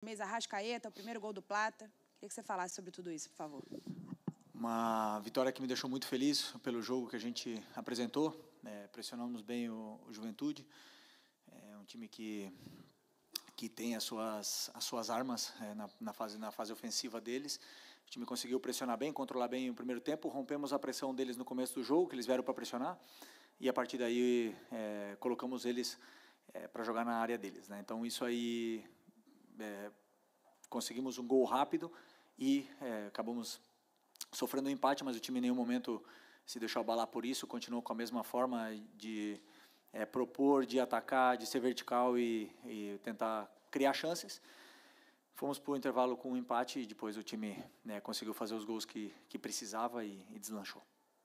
Mesa Arrascaeta, o primeiro gol do Plata. Queria que você falasse sobre tudo isso, por favor. Uma vitória que me deixou muito feliz pelo jogo que a gente apresentou. Pressionamos bem o Juventude. É um time que tem as suas armas na fase ofensiva deles. O time conseguiu pressionar bem, controlar bem o primeiro tempo. Rompemos a pressão deles no começo do jogo, que eles vieram para pressionar. E a partir daí colocamos eles para jogar na área deles, né? Então isso aí conseguimos um gol rápido e acabamos sofrendo um empate, mas o time em nenhum momento se deixou abalar por isso, continuou com a mesma forma de propor, de atacar, de ser vertical e tentar criar chances. Fomos para o intervalo com um empate e depois o time conseguiu fazer os gols que precisava e deslanchou.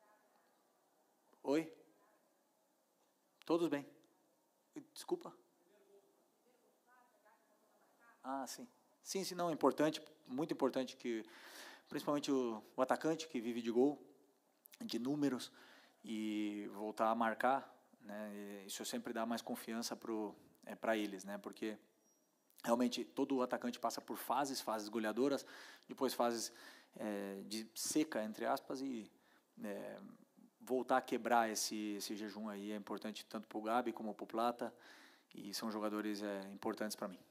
Oi? Todos bem. Desculpa? Ah, sim. Sim, não, é importante, muito importante que, principalmente o atacante que vive de gol, de números, e voltar a marcar, né? Isso sempre dá mais confiança para eles, né? Porque realmente todo atacante passa por fases goleadoras, depois fases de seca, entre aspas, e voltar a quebrar esse jejum aí é importante tanto para o Gabi como para o Plata, e são jogadores importantes para mim.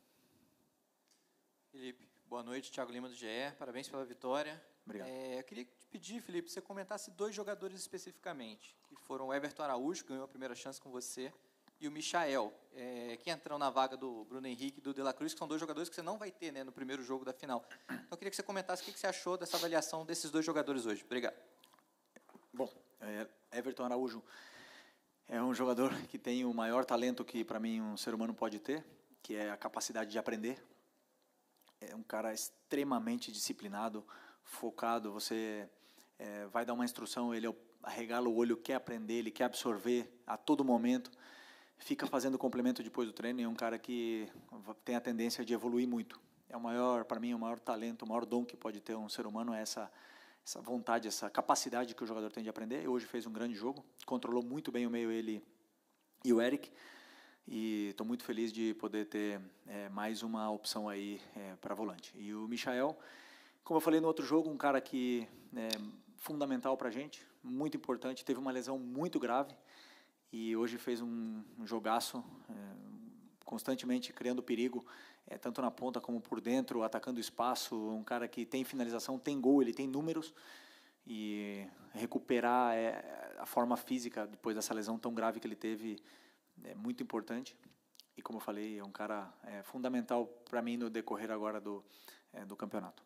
Felipe, boa noite, Thiago Lima do GE, parabéns pela vitória. Obrigado. Eu queria te pedir, Felipe, você comentasse dois jogadores especificamente, que foram o Everton Araújo, que ganhou a primeira chance com você, e o Michael, que entrou na vaga do Bruno Henrique e do De La Cruz, que são dois jogadores que você não vai ter, né, no primeiro jogo da final. Então, eu queria que você comentasse o que você achou dessa avaliação desses dois jogadores hoje. Obrigado. Bom, Everton Araújo é um jogador que tem o maior talento que, para mim, um ser humano pode ter, que é a capacidade de aprender. É um cara extremamente disciplinado, focado. Você vai dar uma instrução, ele arregala o olho, quer aprender, ele quer absorver a todo momento. Fica fazendo complemento depois do treino, e é um cara que tem a tendência de evoluir muito. Para mim, o maior talento, o maior dom que pode ter um ser humano é essa vontade, essa capacidade que o jogador tem de aprender. E hoje fez um grande jogo, controlou muito bem o meio, ele e o Eric. E estou muito feliz de poder ter mais uma opção aí para volante. E o Michael, como eu falei no outro jogo, um cara que é fundamental para a gente, muito importante, teve uma lesão muito grave e hoje fez um jogaço, constantemente criando perigo, tanto na ponta como por dentro, atacando o espaço, um cara que tem finalização, tem gol, ele tem números, e recuperar a forma física depois dessa lesão tão grave que ele teve é muito importante. E como eu falei, é um cara fundamental para mim no decorrer agora do campeonato.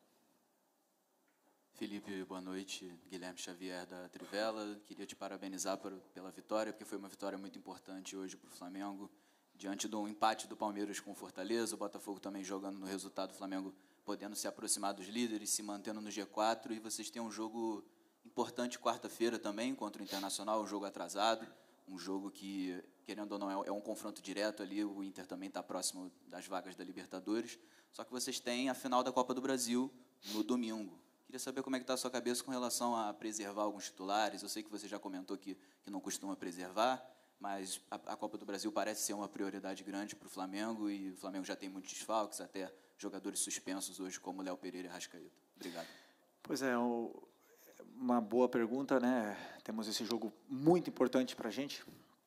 Felipe, boa noite. Guilherme Xavier da Trivela. Queria te parabenizar pela vitória, porque foi uma vitória muito importante hoje para o Flamengo. Diante de um empate do Palmeiras com o Fortaleza, o Botafogo também jogando no resultado, o Flamengo podendo se aproximar dos líderes, se mantendo no G4, e vocês têm um jogo importante quarta-feira também contra o Internacional, um jogo atrasado, um jogo que, querendo ou não, é um confronto direto ali, o Inter também está próximo das vagas da Libertadores, só que vocês têm a final da Copa do Brasil no domingo. Queria saber como é que está a sua cabeça com relação a preservar alguns titulares. Eu sei que você já comentou que não costuma preservar, mas a Copa do Brasil parece ser uma prioridade grande para o Flamengo, e o Flamengo já tem muitos desfalques, até jogadores suspensos hoje, como Léo Pereira e Arrascaeta. Obrigado. Pois é, uma boa pergunta, né? Temos esse jogo muito importante para a gente.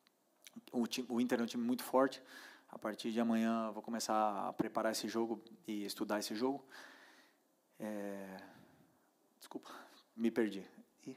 O Inter é um time muito forte. A partir de amanhã vou começar a preparar esse jogo e estudar esse jogo. Desculpa, me perdi.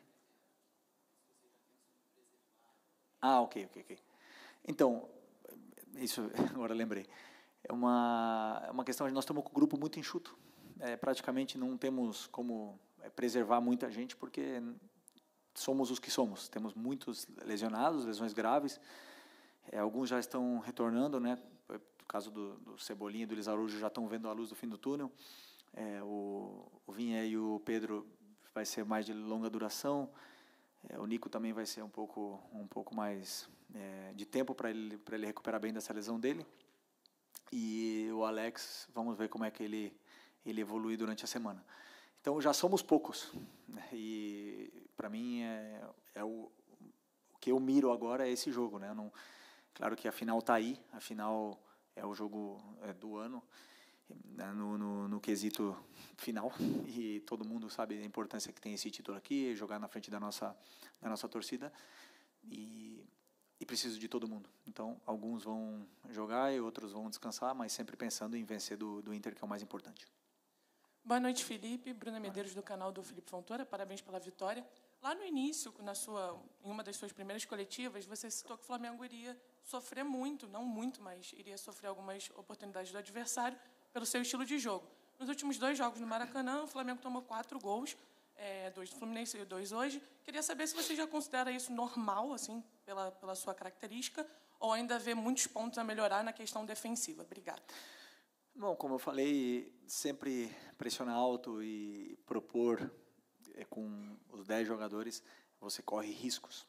Ok. Então, isso agora lembrei. É uma questão de nós estamos com um grupo muito enxuto. Praticamente não temos como preservar muita gente, porque somos os que somos. Temos muitos lesionados, lesões graves. Alguns já estão retornando, né? No caso do Cebolinha e do Luiz Araújo, já estão vendo a luz do fim do túnel. O Vinha e o Pedro vai ser mais de longa duração. O Nico também vai ser um pouco mais de tempo para ele recuperar bem dessa lesão dele. E o Alex, vamos ver como é que ele evolui durante a semana. Então, já somos poucos, né? E, para mim, o que eu miro agora é esse jogo, né? Claro que a final está aí, a final é o jogo do ano, no quesito final, e todo mundo sabe a importância que tem esse título aqui, jogar na frente da nossa torcida, e preciso de todo mundo. Então, alguns vão jogar e outros vão descansar, mas sempre pensando em vencer do Inter, que é o mais importante. Boa noite, Felipe. Bruna Medeiros, do canal do Felipe Fontoura. Parabéns pela vitória. Lá no início, em uma das suas primeiras coletivas, você citou que o Flamengo iria sofrer muito, não muito, mas iria sofrer algumas oportunidades do adversário pelo seu estilo de jogo. Nos últimos 2 jogos no Maracanã, o Flamengo tomou 4 gols, 2 do Fluminense e 2 hoje. Queria saber se você já considera isso normal, assim, pela sua característica, ou ainda vê muitos pontos a melhorar na questão defensiva. Obrigada. Bom, como eu falei, sempre pressionar alto e propor com os 10 jogadores, você corre riscos.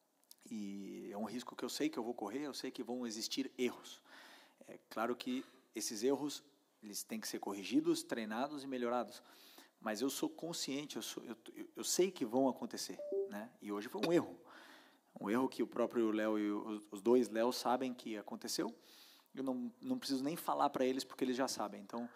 E é um risco que eu sei que eu vou correr, eu sei que vão existir erros. É claro que esses erros eles têm que ser corrigidos, treinados e melhorados. Mas eu sou consciente, eu sei que vão acontecer, né? E hoje foi um erro que o próprio Léo e os 2 Léo sabem que aconteceu. Eu não preciso nem falar para eles porque eles já sabem. Então,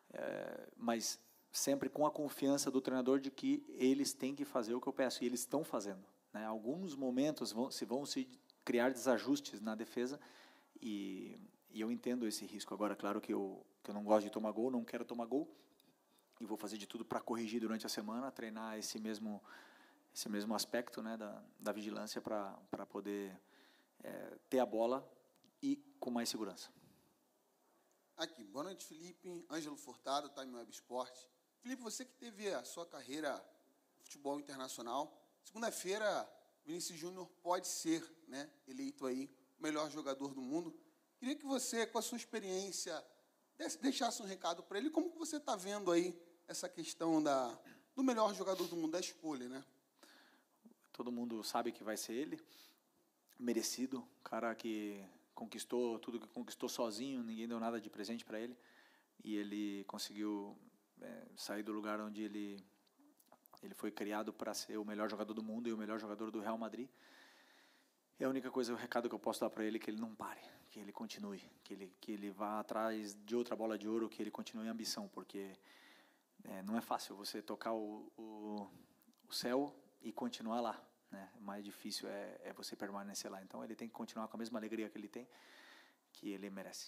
mas sempre com a confiança do treinador de que eles têm que fazer o que eu peço, e eles estão fazendo, né? Alguns momentos vão se criar desajustes na defesa, e eu entendo esse risco. Agora, claro que eu não gosto de tomar gol, não quero tomar gol, e vou fazer de tudo para corrigir durante a semana, treinar esse mesmo aspecto, né, da vigilância para poder ter a bola e com mais segurança. Aqui, boa noite, Felipe. Ângelo Furtado, Time Web Esporte. Felipe, você que teve a sua carreira no futebol internacional, segunda-feira, Vinícius Júnior pode ser, né, eleito aí o melhor jogador do mundo. Queria que você, com a sua experiência, deixasse um recado para ele. Como que você está vendo aí essa questão do melhor jogador do mundo, da escolha, né? Todo mundo sabe que vai ser ele, merecido, cara que conquistou tudo que conquistou sozinho, ninguém deu nada de presente para ele, e ele conseguiu sair do lugar onde ele foi criado para ser o melhor jogador do mundo e o melhor jogador do Real Madrid. É a única coisa, o recado que eu posso dar para ele, é que ele não pare, que ele continue, que ele vá atrás de outra bola de ouro, que ele continue a ambição, porque não é fácil você tocar o céu e continuar lá, né? O mais difícil é você permanecer lá. Então ele tem que continuar com a mesma alegria que ele tem, que ele merece.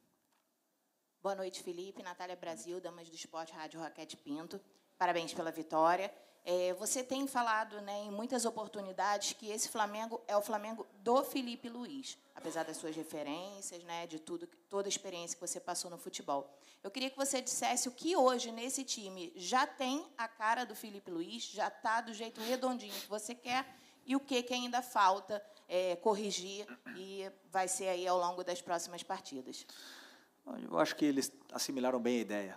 Boa noite, Felipe. Natália Brasil, Damas do Esporte, Rádio Raquete Pinto. Parabéns pela vitória. Você tem falado, né, em muitas oportunidades que esse Flamengo é o Flamengo do Felipe Luiz, apesar das suas referências, né, de toda a experiência que você passou no futebol. Eu queria que você dissesse o que hoje, nesse time, já tem a cara do Felipe Luiz, já está do jeito redondinho que você quer, e o que ainda falta corrigir e vai ser aí ao longo das próximas partidas. Eu acho que eles assimilaram bem a ideia,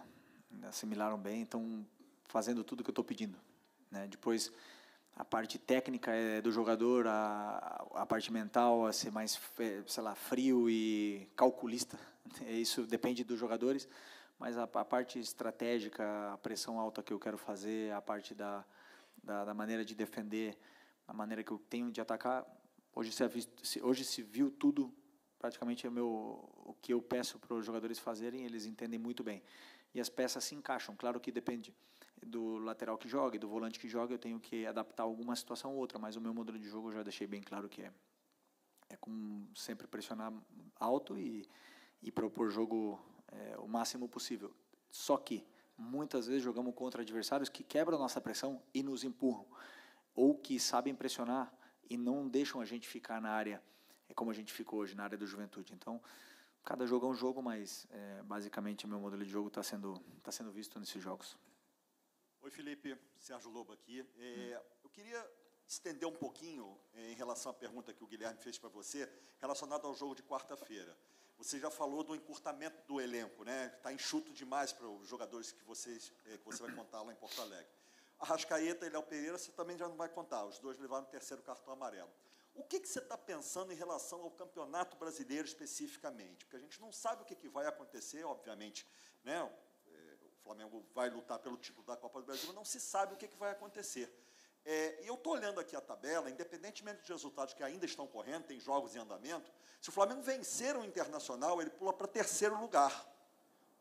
estão fazendo tudo o que eu estou pedindo, né? Depois, a parte técnica é do jogador, a parte mental, a ser mais, sei lá, frio e calculista. Isso depende dos jogadores, mas a parte estratégica, a pressão alta que eu quero fazer, a parte da maneira de defender, a maneira que eu tenho de atacar, hoje se viu tudo, praticamente o que eu peço para os jogadores fazerem, eles entendem muito bem. E as peças se encaixam, claro que depende do lateral que joga, do volante que joga, eu tenho que adaptar alguma situação ou outra, mas o meu modelo de jogo eu já deixei bem claro que é com sempre pressionar alto e propor jogo o máximo possível. Só que muitas vezes jogamos contra adversários que quebram a nossa pressão e nos empurram, ou que sabem pressionar e não deixam a gente ficar na área, como a gente ficou hoje, na área do Juventude. Então, cada jogo é um jogo, mas basicamente o meu modelo de jogo está sendo visto nesses jogos. Oi, Felipe, Sérgio Lobo aqui. Eu queria estender um pouquinho em relação à pergunta que o Guilherme fez para você, relacionada ao jogo de quarta-feira. Você já falou do encurtamento do elenco, né? Está enxuto demais para os jogadores que você vai contar lá em Porto Alegre. Arrascaeta e Léo Pereira você também já não vai contar, os dois levaram o 3º cartão amarelo. O que você está pensando em relação ao Campeonato Brasileiro especificamente? Porque a gente não sabe o que vai acontecer, obviamente, né? O Flamengo vai lutar pelo título da Copa do Brasil, mas não se sabe o que vai acontecer. E eu estou olhando aqui a tabela, independentemente dos resultados que ainda estão correndo, tem jogos em andamento, se o Flamengo vencer o Internacional, ele pula para 3º lugar. O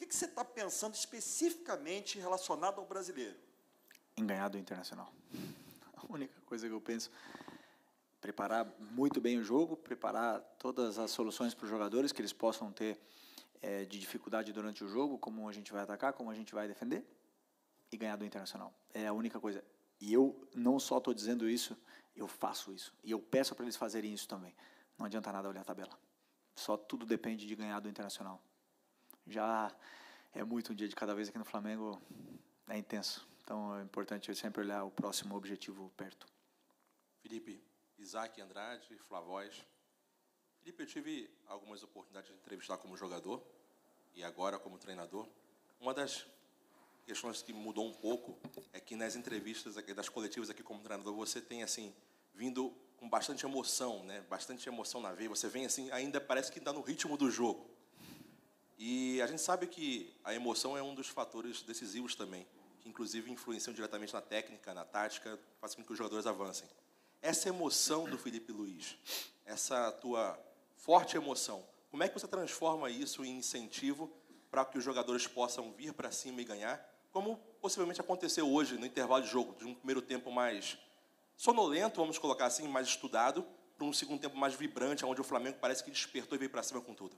que você está pensando especificamente relacionado ao brasileiro? Em ganhar do Internacional. A única coisa que eu penso, preparar muito bem o jogo, preparar todas as soluções para os jogadores que eles possam ter de dificuldade durante o jogo, como a gente vai atacar, como a gente vai defender, e ganhar do Internacional. É a única coisa. E eu não só estou dizendo isso, eu faço isso. E eu peço para eles fazerem isso também. Não adianta nada olhar a tabela. Só tudo depende de ganhar do Internacional. Já é muito um dia de cada vez aqui no Flamengo, é intenso. Então é importante sempre olhar o próximo objetivo perto. Felipe, Isaac Andrade, Flavóis. Felipe, eu tive algumas oportunidades de entrevistar como jogador e agora como treinador. Uma das questões que mudou um pouco é que nas entrevistas das coletivas aqui como treinador você tem assim vindo com bastante emoção, né? Bastante emoção na veia. Você vem assim, ainda parece que está no ritmo do jogo. E a gente sabe que a emoção é um dos fatores decisivos também, que inclusive influenciam diretamente na técnica, na tática, faz com que os jogadores avancem. Essa emoção do Felipe Luiz, essa tua forte emoção, como é que você transforma isso em incentivo para que os jogadores possam vir para cima e ganhar, como possivelmente aconteceu hoje no intervalo de jogo, de um primeiro tempo mais sonolento, vamos colocar assim, mais estudado, para um segundo tempo mais vibrante, onde o Flamengo parece que despertou e veio para cima com tudo?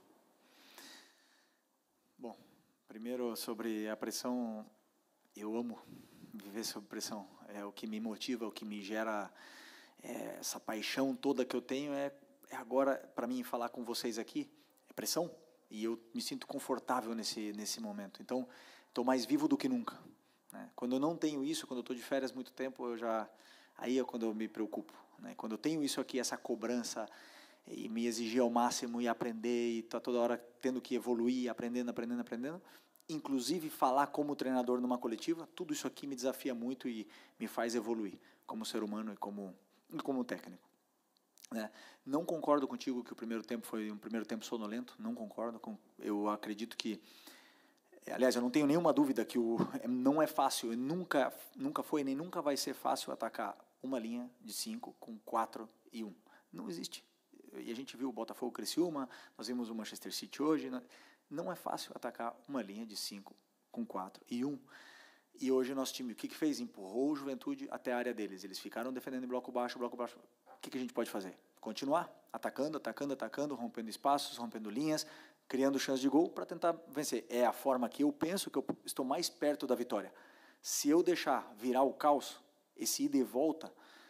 Bom, primeiro sobre a pressão, eu amo viver sob pressão. É o que me motiva, o que me gera essa paixão toda que eu tenho é agora, para mim, falar com vocês aqui, é pressão. E eu me sinto confortável nesse momento. Então, estou mais vivo do que nunca, né? Quando eu não tenho isso, quando eu estou de férias muito tempo, aí é quando eu me preocupo, né? Quando eu tenho isso aqui, essa cobrança, e me exigir ao máximo e aprender, e estar toda hora tendo que evoluir, aprendendo, inclusive falar como treinador numa coletiva, tudo isso aqui me desafia muito e me faz evoluir como ser humano e como técnico. Não concordo contigo que o primeiro tempo foi um primeiro tempo sonolento, não concordo. Eu acredito que, aliás, eu não tenho nenhuma dúvida que não é fácil, nunca foi nem nunca vai ser fácil atacar uma linha de 5 com 4 e 1. Não existe. E a gente viu o Botafogo Criciúma, nós vimos o Manchester City hoje. Não é fácil atacar uma linha de 5 com 4 e 1. E hoje o nosso time, o que fez? Empurrou o Juventude até a área deles. Eles ficaram defendendo em bloco baixo. O que a gente pode fazer? Continuar atacando, rompendo espaços, rompendo linhas, criando chances de gol para tentar vencer. É a forma que eu penso que eu estou mais perto da vitória. Se eu deixar virar o caos, esse ida e volta,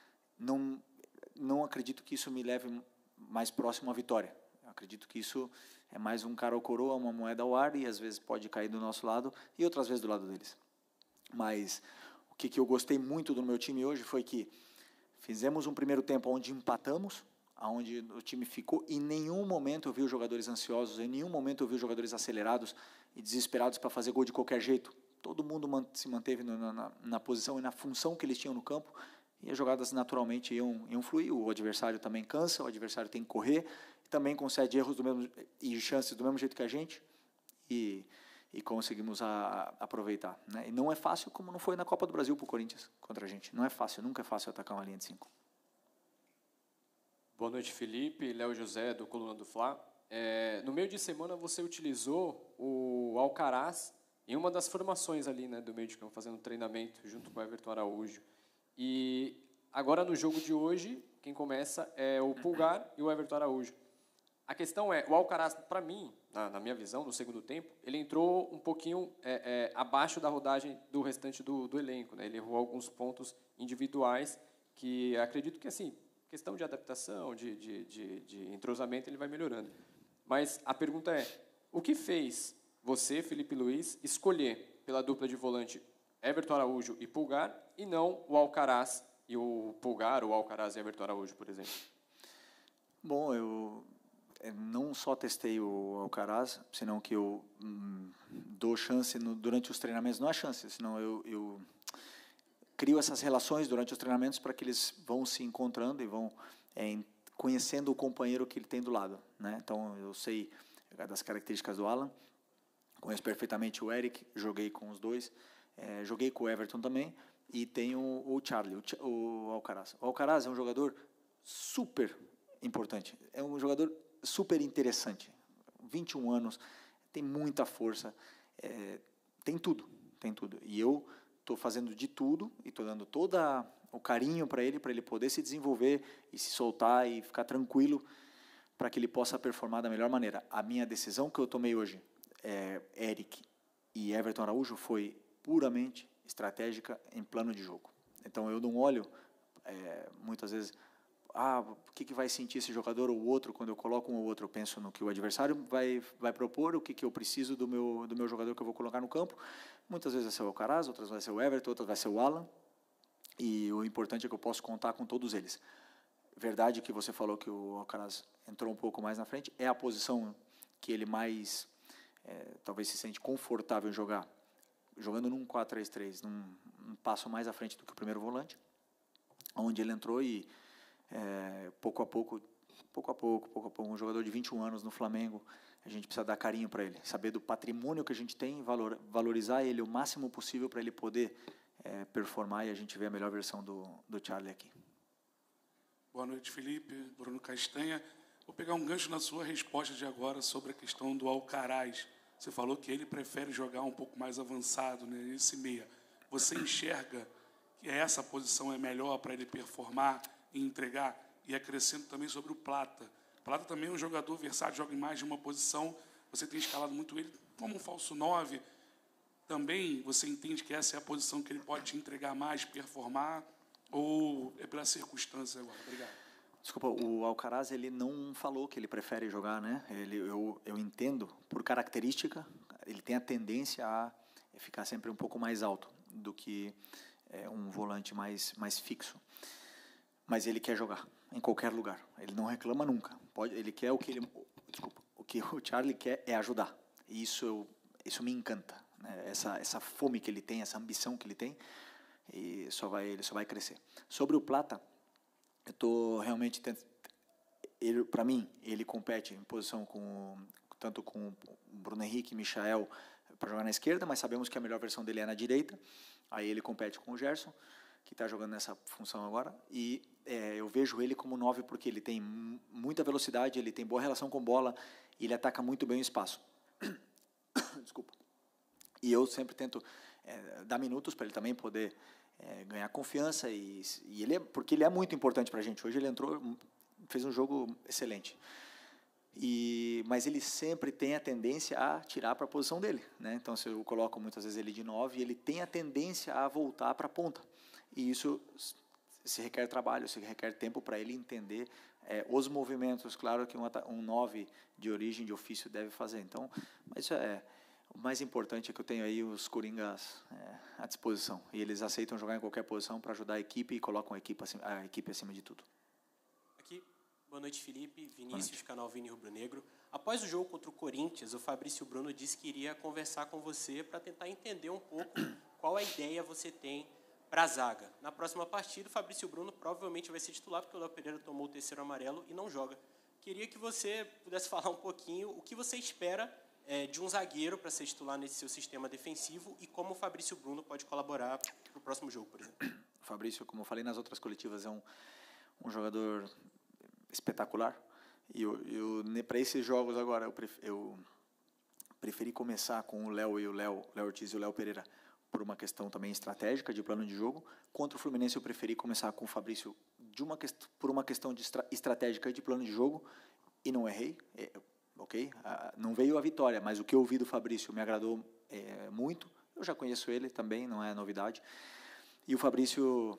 não acredito que isso me leve mais próximo à vitória. Eu acredito que isso é mais um cara ou coroa, uma moeda ao ar, e às vezes pode cair do nosso lado e outras vezes do lado deles. Mas o que eu gostei muito do meu time hoje foi que fizemos um primeiro tempo onde empatamos, onde o time ficou, e em nenhum momento eu vi os jogadores ansiosos, em nenhum momento eu vi os jogadores acelerados e desesperados para fazer gol de qualquer jeito. Todo mundo se manteve na posição e na função que eles tinham no campo, e as jogadas naturalmente iam fluir. O adversário também cansa, o adversário tem que correr, também concede erros e chances do mesmo jeito que a gente, e conseguimos aproveitar, né? E não é fácil, como não foi na Copa do Brasil para o Corinthians contra a gente. Não é fácil, nunca é fácil atacar uma linha de 5. Boa noite, Felipe. Léo José, do Coluna do Fla. No meio de semana você utilizou o Alcaraz em uma das formações ali, né, do meio de campo, fazendo treinamento junto com o Everton Araújo. E agora no jogo de hoje, quem começa é o Pulgar e o Everton Araújo. A questão é, o Alcaraz, para mim, na minha visão, no segundo tempo, ele entrou um pouquinho abaixo da rodagem do restante do elenco, né? Ele errou alguns pontos individuais que acredito que, assim, questão de adaptação, de entrosamento, ele vai melhorando. Mas a pergunta é, o que fez você, Felipe Luiz, escolher pela dupla de volante Everton Araújo e Pulgar e não o Alcaraz e o Pulgar, ou o Alcaraz e Everton Araújo, por exemplo? Bom, eu não só testei o Alcaraz, senão que eu dou chance durante os treinamentos. Não é chance, senão eu crio essas relações durante os treinamentos para que eles vão se encontrando e vão conhecendo o companheiro que ele tem do lado, né? Então, eu sei das características do Alan, conheço perfeitamente o Eric, joguei com os dois, joguei com o Everton também, e tenho o Charlie, o Alcaraz. O Alcaraz é um jogador super importante, é um jogador super interessante, 21 anos, tem muita força, tem tudo. E eu estou fazendo de tudo e estou dando todo o carinho para ele poder se desenvolver e se soltar e ficar tranquilo para que ele possa performar da melhor maneira. A minha decisão que eu tomei hoje, Eric e Everton Araújo, foi puramente estratégica em plano de jogo. Então, eu não olho, muitas vezes, o que vai sentir esse jogador ou o outro quando eu coloco um ou outro. Eu penso no que o adversário vai propor, o que eu preciso do meu jogador que eu vou colocar no campo. Muitas vezes vai ser o Alcaraz, outras vai ser o Everton, outras vai ser o Alan. E o importante é que eu posso contar com todos eles. Verdade que você falou que o Alcaraz entrou um pouco mais na frente. É a posição que ele mais, talvez, se sente confortável em jogar. Jogando num 4-3-3, num passo mais à frente do que o primeiro volante. Onde ele entrou e, pouco a pouco, um jogador de 21 anos no Flamengo, a gente precisa dar carinho para ele. Saber do patrimônio que a gente tem, valorizar ele o máximo possível para ele poder performar e a gente ver a melhor versão do Charlie aqui. Boa noite, Felipe. Bruno Castanha. Vou pegar um gancho na sua resposta de agora sobre a questão do Alcaraz. Você falou que ele prefere jogar um pouco mais avançado, né, esse meia. Você enxerga que essa posição é melhor para ele performar e entregar? E acrescento também sobre o Plata. Plata também é um jogador versátil, joga em mais de uma posição. Você tem escalado muito ele como um falso 9. Também você entende que essa é a posição que ele pode te entregar mais, performar, ou é pela circunstância agora? Obrigado. Desculpa, o Alcaraz, ele não falou que ele prefere jogar, né? Eu entendo, por característica, ele tem a tendência a ficar sempre um pouco mais alto do que um volante mais fixo. Mas ele quer jogar em qualquer lugar. Ele não reclama nunca. Ele quer o que o Charlie quer é ajudar. E isso me encanta. Essa fome que ele tem, essa ambição que ele tem, e ele só vai crescer. Sobre o Plata, eu estou realmente para mim, ele compete em posição tanto com o Bruno Henrique e Michael para jogar na esquerda, mas sabemos que a melhor versão dele é na direita. Aí ele compete com o Gerson, que está jogando nessa função agora, e eu vejo ele como 9 porque ele tem muita velocidade, ele tem boa relação com bola, e ele ataca muito bem o espaço. Desculpa. E eu sempre tento dar minutos para ele também poder ganhar confiança, porque ele é muito importante para a gente. Hoje ele entrou, fez um jogo excelente. Mas ele sempre tem a tendência a tirar para a posição dele, né? Então, se eu coloco muitas vezes ele de 9, ele tem a tendência a voltar para a ponta. E isso se requer trabalho, se requer tempo para ele entender os movimentos. Claro que um 9 de origem, de ofício, deve fazer. Então, mas o mais importante é que eu tenho aí os coringas à disposição. E eles aceitam jogar em qualquer posição para ajudar a equipe e colocam a equipe acima de tudo. Aqui, boa noite, Felipe. Vinícius, canal Vini Rubro Negro. Após o jogo contra o Corinthians, o Fabrício Bruno disse que iria conversar com você para tentar entender um pouco qual a ideia você tem para a zaga. Na próxima partida, o Fabrício Bruno provavelmente vai ser titular, porque o Léo Pereira tomou o terceiro amarelo e não joga. Queria que você pudesse falar um pouquinho o que você espera de um zagueiro para ser titular nesse seu sistema defensivo e como o Fabrício Bruno pode colaborar para o próximo jogo, por exemplo. O Fabrício, como eu falei nas outras coletivas, é um jogador espetacular. E para esses jogos agora, eu preferi começar com o Léo Ortiz e o Léo Pereira por uma questão também estratégica de plano de jogo. Contra o Fluminense, eu preferi começar com o Fabrício por uma questão de estratégica de plano de jogo e não errei. Ok? Não veio a vitória, mas o que eu ouvi do Fabrício me agradou muito. Eu já conheço ele também, não é novidade. E o Fabrício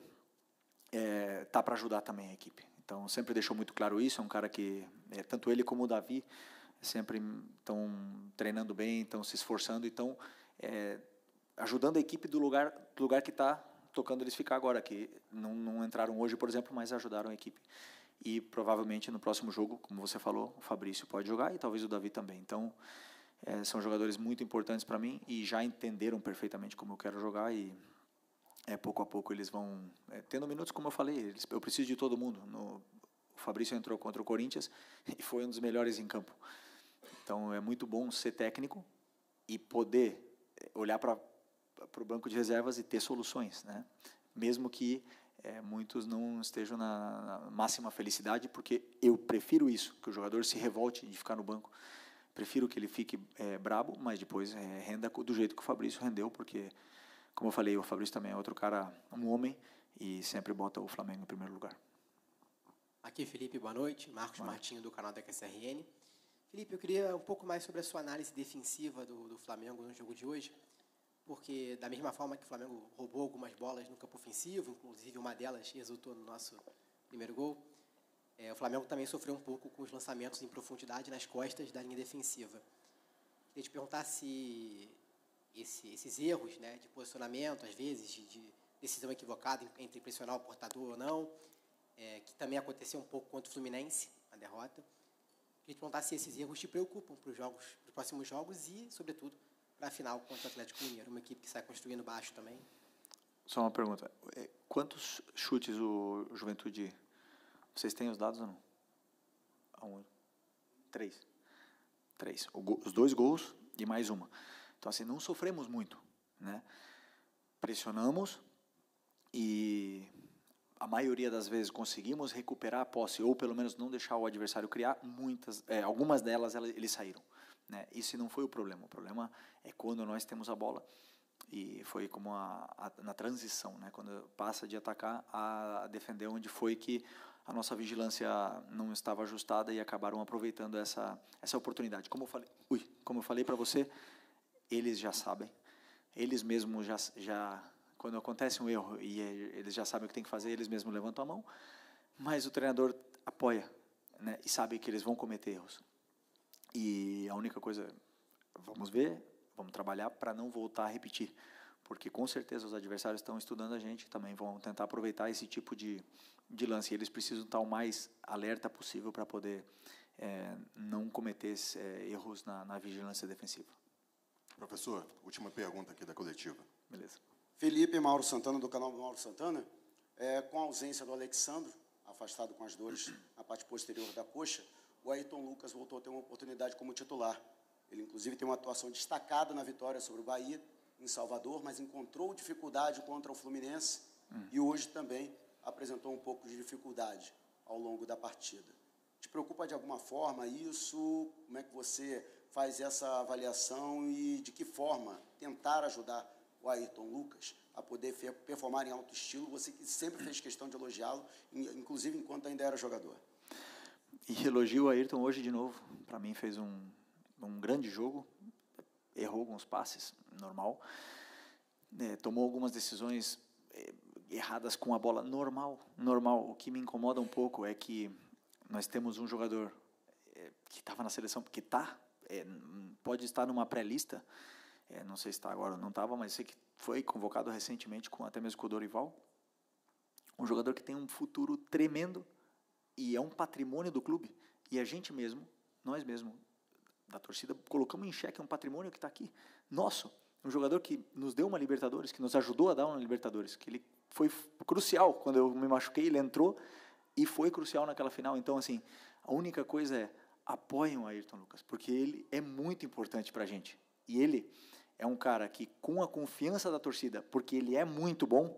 tá para ajudar também a equipe. Então, sempre deixou muito claro isso. É um cara que, tanto ele como o Davi, sempre estão treinando bem, estão se esforçando, estão ajudando a equipe do lugar que está tocando eles ficar agora, que não entraram hoje, por exemplo, mas ajudaram a equipe. E provavelmente no próximo jogo, como você falou, o Fabrício pode jogar e talvez o Davi também. Então, são jogadores muito importantes para mim e já entenderam perfeitamente como eu quero jogar e pouco a pouco eles vão tendo minutos, como eu falei, eu preciso de todo mundo. O Fabrício entrou contra o Corinthians e foi um dos melhores em campo. Então, é muito bom ser técnico e poder olhar para o banco de reservas e ter soluções, né? Mesmo que muitos não estejam na máxima felicidade, porque eu prefiro isso, que o jogador se revolte de ficar no banco, prefiro que ele fique brabo, mas depois renda do jeito que o Fabrício rendeu, porque, como eu falei, o Fabrício também é outro cara, um homem, e sempre bota o Flamengo em primeiro lugar. Aqui, Felipe, boa noite. Marcos Martinho, do canal da QSRN. Felipe, eu queria um pouco mais sobre a sua análise defensiva do Flamengo no jogo de hoje, porque da mesma forma que o Flamengo roubou algumas bolas no campo ofensivo, inclusive uma delas resultou no nosso primeiro gol, o Flamengo também sofreu um pouco com os lançamentos em profundidade nas costas da linha defensiva. Queria te perguntar se esses erros, né, de posicionamento, às vezes, de decisão equivocada entre pressionar o portador ou não, que também aconteceu um pouco contra o Fluminense, a derrota. Queria te perguntar se esses erros te preocupam para os próximos jogos e, sobretudo, para a final contra o Atlético Mineiro, uma equipe que sai construindo baixo também. Só uma pergunta. Quantos chutes o Juventude... Vocês têm os dados ou não? 3. Os 2 gols e mais uma. Então, assim, não sofremos muito, né? Pressionamos e a maioria das vezes conseguimos recuperar a posse, ou pelo menos não deixar o adversário criar. Algumas delas eles saíram, né? Isso não foi o problema. O problema é quando nós temos a bola, e foi como na transição, né? Quando passa de atacar a defender, onde foi que a nossa vigilância não estava ajustada e acabaram aproveitando essa oportunidade. Como eu falei para você, eles já sabem, eles mesmos já quando acontece um erro e eles já sabem o que tem que fazer, eles mesmos levantam a mão, mas o treinador apoia, né, e sabe que eles vão cometer erros. E a única coisa, vamos ver, vamos trabalhar para não voltar a repetir, porque com certeza os adversários estão estudando a gente, também vão tentar aproveitar esse tipo de lance, e eles precisam estar o mais alerta possível para poder não cometer erros na vigilância defensiva. Professor, última pergunta aqui da coletiva. Beleza. Felipe Mauro Santana, do canal Mauro Santana. Com a ausência do Alexandro, afastado com as dores na parte posterior da coxa, o Ayrton Lucas voltou a ter uma oportunidade como titular. Ele, inclusive, tem uma atuação destacada na vitória sobre o Bahia, em Salvador, mas encontrou dificuldade contra o Fluminense e hoje também apresentou um pouco de dificuldade ao longo da partida. Te preocupa de alguma forma isso? Como é que você faz essa avaliação e de que forma tentar ajudar o Ayrton Lucas a poder performar em alto estilo? Você que sempre fez questão de elogiá-lo, inclusive enquanto ainda era jogador. E elogio o Ayrton hoje de novo. Para mim fez um grande jogo, errou alguns passes, normal. Tomou algumas decisões erradas com a bola, normal. O que me incomoda um pouco é que nós temos um jogador que estava na seleção, porque pode estar numa pré-lista, não sei se está agora ou não estava, mas sei que foi convocado recentemente, até mesmo com o Dorival. Um jogador que tem um futuro tremendo e é um patrimônio do clube. E a gente mesmo, nós mesmos, da torcida, colocamos em xeque um patrimônio que está aqui, nosso. Um jogador que nos deu uma Libertadores, que nos ajudou a dar uma Libertadores, que ele foi crucial. Quando eu me machuquei, ele entrou e foi crucial naquela final. Então, assim, a única coisa é apoiem o Ayrton Lucas, porque ele é muito importante para a gente. E ele é um cara que, com a confiança da torcida, porque ele é muito bom,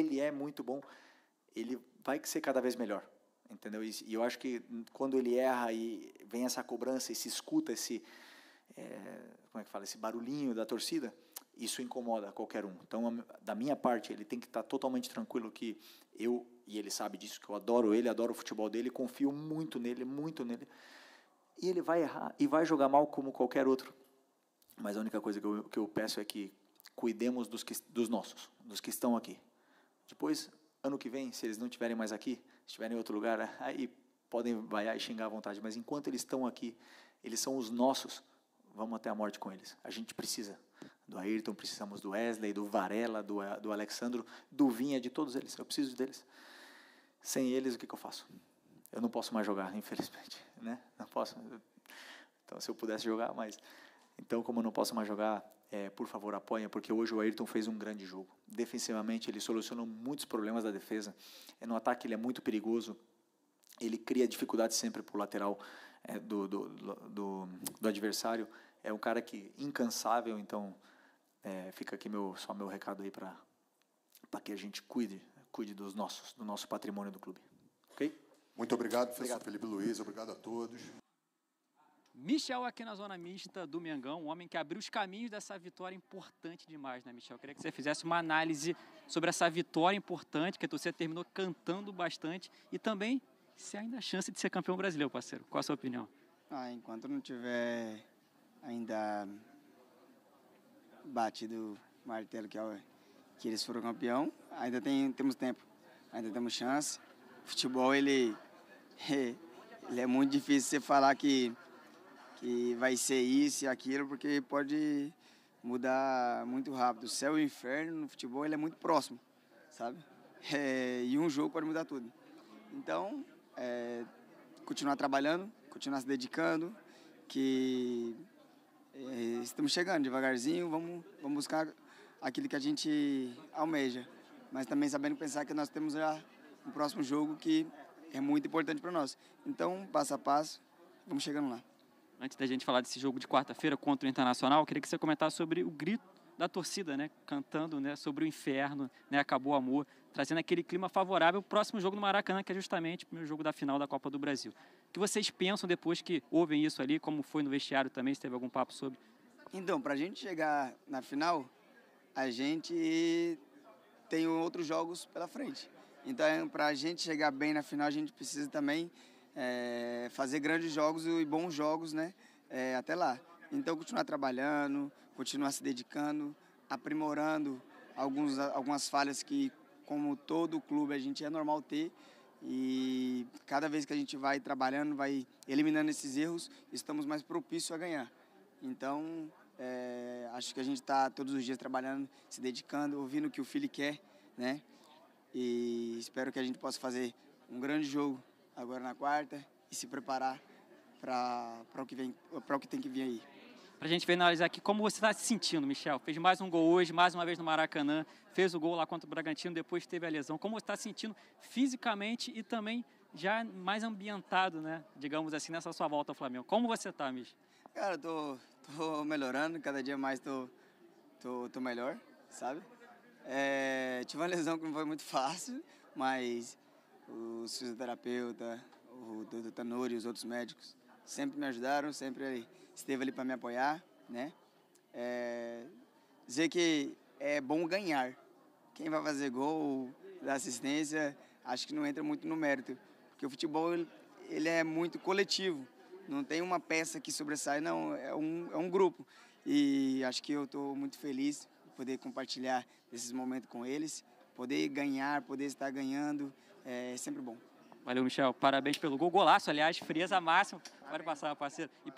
ele vai ser cada vez melhor. Entendeu? E eu acho que quando ele erra e vem essa cobrança e se escuta esse barulhinho da torcida, isso incomoda qualquer um. Então, da minha parte, ele tem que estar totalmente tranquilo que eu, e ele sabe disso, que eu adoro ele, adoro o futebol dele, confio muito nele, e ele vai errar e vai jogar mal como qualquer outro. Mas a única coisa que eu peço é que cuidemos dos nossos, dos que estão aqui. Depois, ano que vem, se eles não estiverem mais aqui, se estiverem em outro lugar, aí podem vaiar e xingar à vontade. Mas enquanto eles estão aqui, eles são os nossos, vamos até a morte com eles. A gente precisa do Ayrton, precisamos do Wesley, do Varela, do Alexandro, do Vinha, de todos eles. Eu preciso deles. Sem eles, o que eu faço? Eu não posso mais jogar, infelizmente, né? Não posso. Então, se eu pudesse jogar, mas... Então, como eu não posso mais jogar, por favor, apoiem, porque hoje o Ayrton fez um grande jogo. Defensivamente, ele solucionou muitos problemas da defesa. No ataque, ele é muito perigoso. Ele cria dificuldade sempre para o lateral do adversário. É um cara que incansável, então fica aqui só meu recado aí para que a gente cuide do nosso patrimônio do clube. Ok? Muito obrigado, professor Felipe Luiz. Obrigado a todos. Michel aqui na zona mista do Mengão, um homem que abriu os caminhos dessa vitória importante demais, né, Michel? Eu queria que você fizesse uma análise sobre essa vitória importante, que a torcida terminou cantando bastante, e também se ainda há chance de ser campeão brasileiro, parceiro. Qual a sua opinião? Enquanto não tiver ainda batido o martelo que eles foram campeão, ainda temos tempo, ainda temos chance. O futebol, ele é muito difícil você falar que vai ser isso e aquilo, porque pode mudar muito rápido. O céu e o inferno no futebol, ele é muito próximo, sabe? E um jogo pode mudar tudo. Então, continuar trabalhando, continuar se dedicando, que estamos chegando devagarzinho, vamos buscar aquilo que a gente almeja, mas também sabendo pensar que nós temos já um próximo jogo que é muito importante para nós. Então, passo a passo, vamos chegando lá. Antes da gente falar desse jogo de quarta-feira contra o Internacional, eu queria que você comentasse sobre o grito da torcida, né, cantando, né, sobre o inferno, né, acabou o amor, trazendo aquele clima favorável para o próximo jogo no Maracanã, que é justamente o primeiro jogo da final da Copa do Brasil. O que vocês pensam depois que ouvem isso ali, como foi no vestiário também, se teve algum papo sobre? Então, para a gente chegar na final, a gente tem outros jogos pela frente. Então, para a gente chegar bem na final, a gente precisa também fazer grandes jogos e bons jogos, né, até lá. Então, continuar trabalhando, continuar se dedicando, aprimorando algumas falhas que, como todo clube, a gente é normal ter. E cada vez que a gente vai trabalhando, vai eliminando esses erros, estamos mais propícios a ganhar. Então, acho que a gente está todos os dias trabalhando, se dedicando, ouvindo o que o Fili quer, né? E espero que a gente possa fazer um grande jogo agora na quarta e se preparar para o que tem que vir aí. Para a gente finalizar aqui, como você está se sentindo, Michel? Fez mais um gol hoje, mais uma vez no Maracanã, fez o gol lá contra o Bragantino, depois teve a lesão. Como você está se sentindo fisicamente e também já mais ambientado, né, digamos assim, nessa sua volta ao Flamengo? Como você está, Michel? Cara, eu tô melhorando, cada dia mais tô melhor, sabe? Tive uma lesão que não foi muito fácil, mas os fisioterapeutas, o Dr. Tanuri e os outros médicos sempre me ajudaram, sempre esteve ali para me apoiar, né? Dizer que é bom ganhar. Quem vai fazer gol, dar assistência, acho que não entra muito no mérito, porque o futebol ele é muito coletivo. Não tem uma peça que sobressai, não, é um grupo. E acho que eu estou muito feliz de poder compartilhar esses momentos com eles, poder ganhar, poder estar ganhando, é sempre bom. Valeu, Michel. Parabéns pelo gol. Golaço, aliás, frieza máxima. Pode passar, parceiro.